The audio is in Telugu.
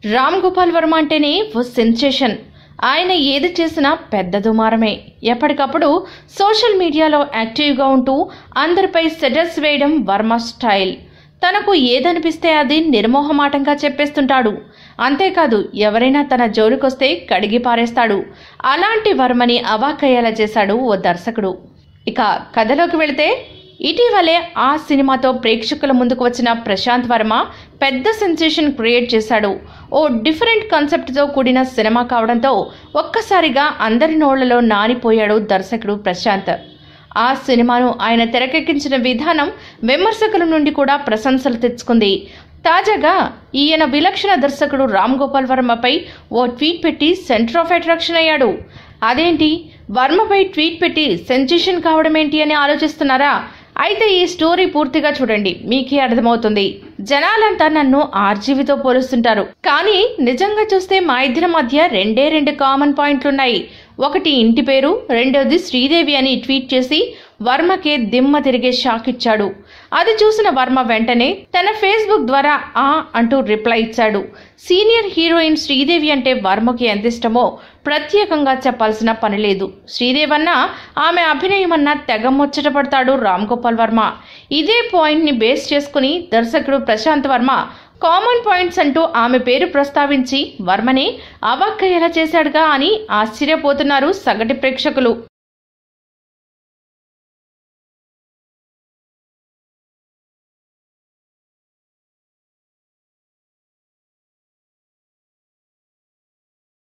రామ్ గోపాల్ వర్మ అంటేనే ఓ సెన్సేషన్. ఆయన ఏది చేసినా పెద్ద దుమారమే. ఎప్పటికప్పుడు సోషల్ మీడియాలో యాక్టివ్గా ఉంటూ అందరిపై సెటర్స్ వేయడం వర్మ స్టైల్. తనకు ఏదనిపిస్తే అది నిర్మోహమాటంగా చెప్పేస్తుంటాడు. అంతేకాదు, ఎవరైనా తన జోలికొస్తే కడిగి పారేస్తాడు. అలాంటి వర్మని అవాక్కయ్యేలా చేశాడు ఓ దర్శకుడు. ఇక కథలోకి వెళితే, ఇటీవలే ఆ సినిమాతో ప్రేక్షకుల ముందుకు వచ్చిన ప్రశాంత్ వర్మ పెద్ద సెన్సేషన్ క్రియేట్ చేశాడు. ఓ డిఫరెంట్ కాన్సెప్ట్తో కూడిన సినిమా కావడంతో ఒక్కసారిగా అందరి నోళ్లలో నానిపోయాడు దర్శకుడు ప్రశాంత్. ఆ సినిమాను ఆయన తెరకెక్కించిన విధానం విమర్శకుల నుండి కూడా ప్రశంసలు తెచ్చుకుంది. తాజాగా ఈయన విలక్షణ దర్శకుడు రామ్ గోపాల్ వర్మపై ఓ ట్వీట్ పెట్టి సెంటర్ ఆఫ్ అట్రాక్షన్ అయ్యాడు. అదేంటి, వర్మపై ట్వీట్ పెట్టి సెన్సేషన్ కావడం ఏంటి అని ఆలోచిస్తున్నారా? అయితే ఈ స్టోరీ పూర్తిగా చూడండి, మీకే అర్థమవుతుంది. జనాలంతా నన్ను ఆర్జీవితో పోలుస్తుంటారు, కానీ నిజంగా చూస్తే మా ఇద్దరి మధ్య రెండు కామన్ పాయింట్లున్నాయి. ఒకటి ఇంటి పేరు, రెండోది శ్రీదేవి అని ట్వీట్ చేసి వర్మకే దిమ్మ తిరిగే షాక్ ఇచ్చాడు. అది చూసిన వర్మ వెంటనే తన ఫేస్బుక్ ద్వారా అంటూ రిప్లై ఇచ్చాడు. సీనియర్ హీరోయిన్ శ్రీదేవి అంటే వర్మకి ఎంత ఇష్టమో ప్రత్యేకంగా చెప్పాల్సిన పని లేదు. శ్రీదేవి అన్నా, ఆమె అభినయం అన్నా తెగ ముచ్చట పడతాడు రామ్ గోపాల్ వర్మ. ఇదే పాయింట్ ని బేస్ చేసుకుని దర్శకుడు ప్రశాంత్ వర్మ కామన్ పాయింట్స్ అంటూ ఆమె పేరు ప్రస్తావించి వర్మని అవాక్కయ్యేలా చేశాడుగా అని ఆశ్చర్యపోతున్నారు సగటు ప్రేక్షకులు.